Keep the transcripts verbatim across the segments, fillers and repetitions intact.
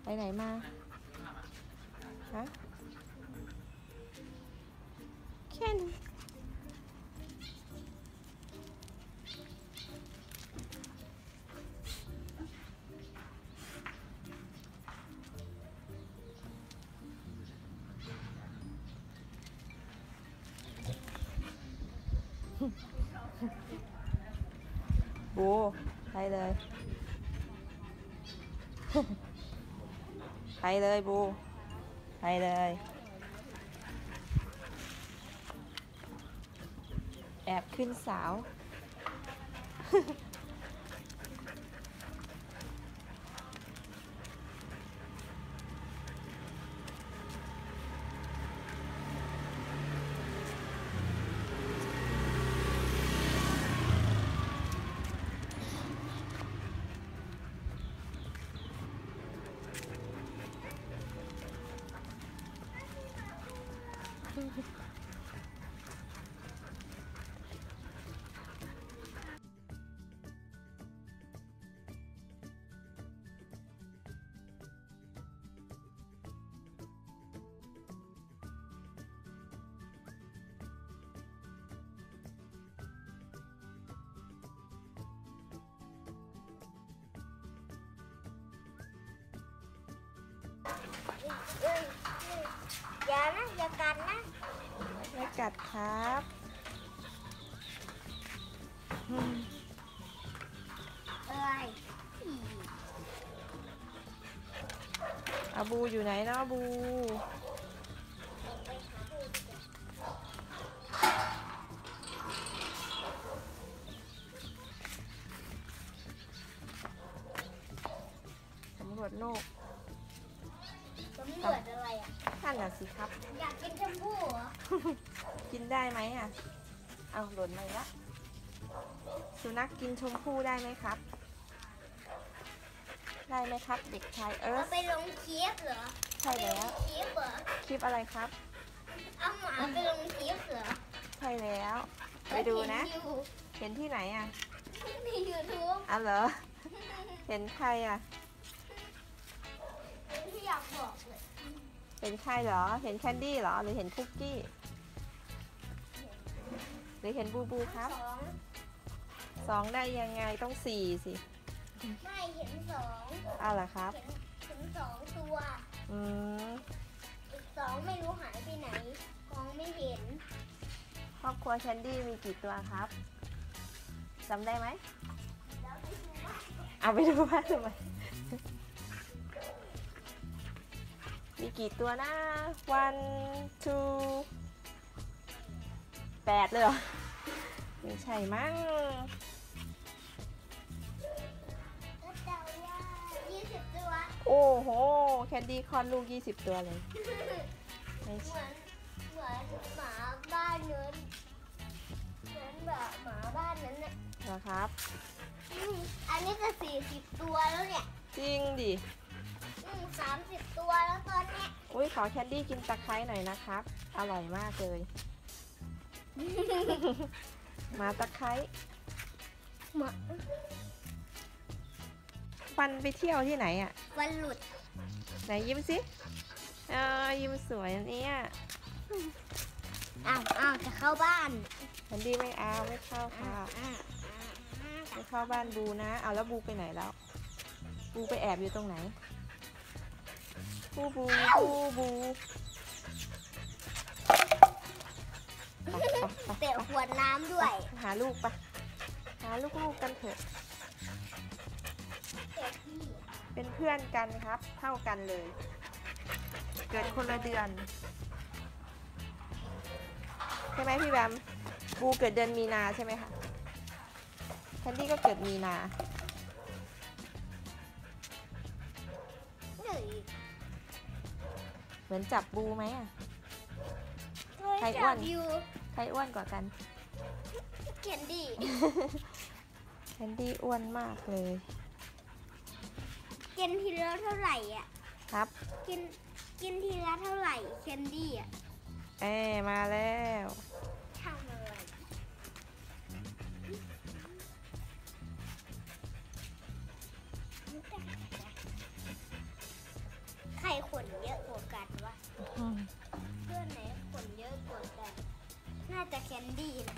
ไปไหนมาฮะเคนบูไปเลยไปเลยบูไปเลยแอบขึ้นสาวอย่านะอย่ากัดนะไม่กัดครับเอ้ยอาบูอยู่ไหนเนาะบูสำรวจโลกสำรวจอะไรอ่ะท่านน่ะสิครับอยากกินชมพู่เหรอกินได้ไหมอ่ะเอาหล่นมาละสุนัขกินชมพู่ได้ไหมครับได้ไหมครับเด็กชายเอิร์ธเอาไปลงคลิปเหรอใช่แล้วคลิปเหรอคลิปอะไรครับเอาหมาไปลงคลิปเหรอใช่แล้วไปดูนะเห็นที่ไหนอ่ะในยูทูบอ๋อเหรอเห็นใครอ่ะที่อยากบอกเลยเห็นใครเหรอเห็นแคนดี้เหรอหรือเห็นคุกกี้หรือเห็นบูบูครับสองสองได้ยังไงต้องสี่สิไม่เห็นสองอ้าวเหรอครับเห็นเห็นสองตัวอืมอีกสองไม่รู้หายไปไหนมองไม่เห็นครอบครัวแคนดี้มีกี่ตัวครับจำได้ไหมเอาไปดูบ้านทำไมมีกี่ตัวนะ one two แปดเลยเหรอไม่ใช่มั้งยี่สิบตัวโอ้โหแคนดี้คลอดลูกยี่สิบตัวเลยเหมือนเหมือนหมาบ้านนู้นเหมือนแบบหมาบ้านนั้นน่ะนะครับอันนี้จะสี่สิบตัวแล้วเนี่ยจริงดิสามสิบตัวแล้วตอนนี้อุ้ยขอแคนดี้กินตะไคร้หน่อยนะครับอร่อยมากเลยมาตะไคร้มาฟันไปเที่ยวที่ไหนอ่ะฟันหลุดไหนยิ้มสิอ่ายิ้มสวยอันนี้อ้าวอ้าวจะเข้าบ้านแคนดี้ไม่เอาไม่เข้าค่ะไม่เข้าบ้านบูนะเอาแล้วบูไปไหนแล้วบูไปแอบอยู่ตรงไหนบูบูบูบูเตะขวดน้ำด้วยหาลูกปะหาลูกๆกันเถอะเป็นเพื่อนกันครับเท่ากันเลยเกิดคนละเดือนใช่ไหมพี่แบมบูเกิดเดือนมีนาใช่ไหมคะแคนดี้ก็เกิดมีนาเหมือนจับบูไหมอ่ะใครอ้วนใครอ้วนกว่ากันแคนดี้แคนดี้อ้วนมากเลยกินทีละเท่าไหร่อ่ะครับกินกินทีละเท่าไหร่แคนดี้อ่ะเอ้มาแล้วทำอะไรขนเยอะกว่ากันวะอืมเพื่อนไหนขนเยอะกว่ากัน น่าจะแคนดี้นะ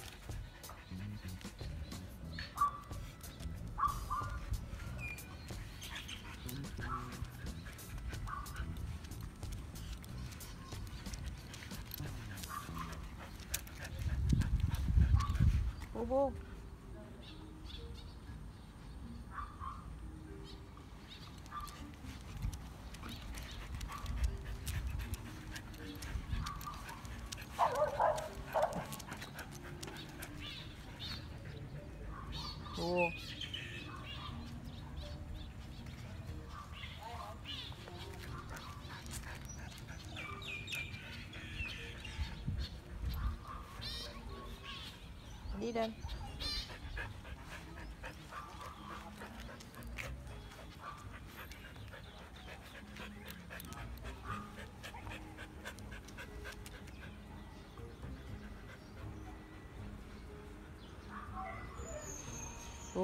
บูบูบูนี่เดินบู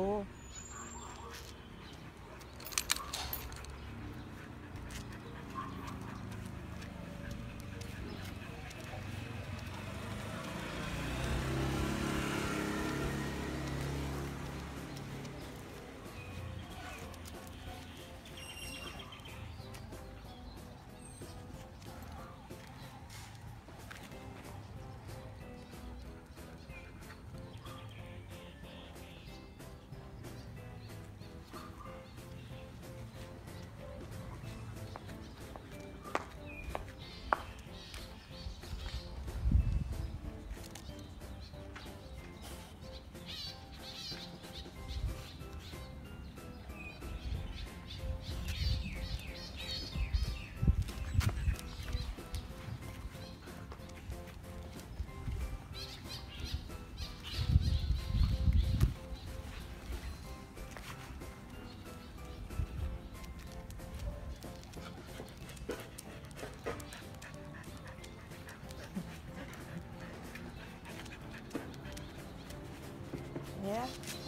เนี่ย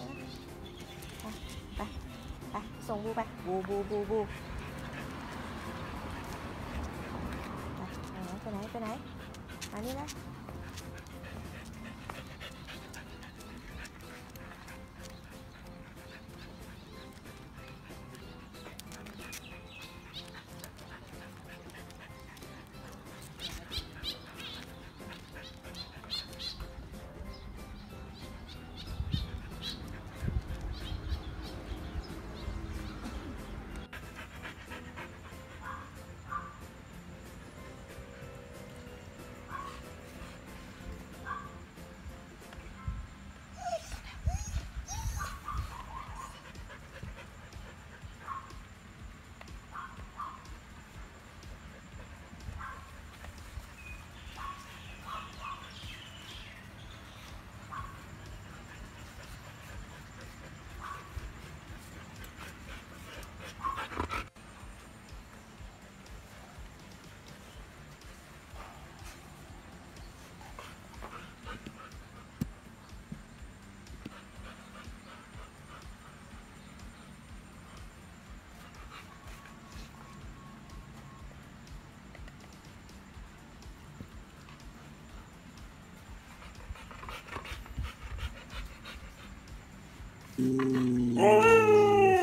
ไปไปไปส่งบูไปบูบูบูบูไปไหนไปไหนมานี่นะ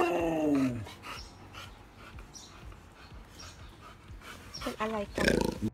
เป็นอะไรกัน